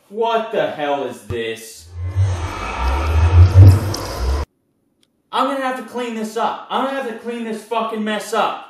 What the hell is this? I'm gonna have to clean this up. I'm gonna have to clean this fucking mess up.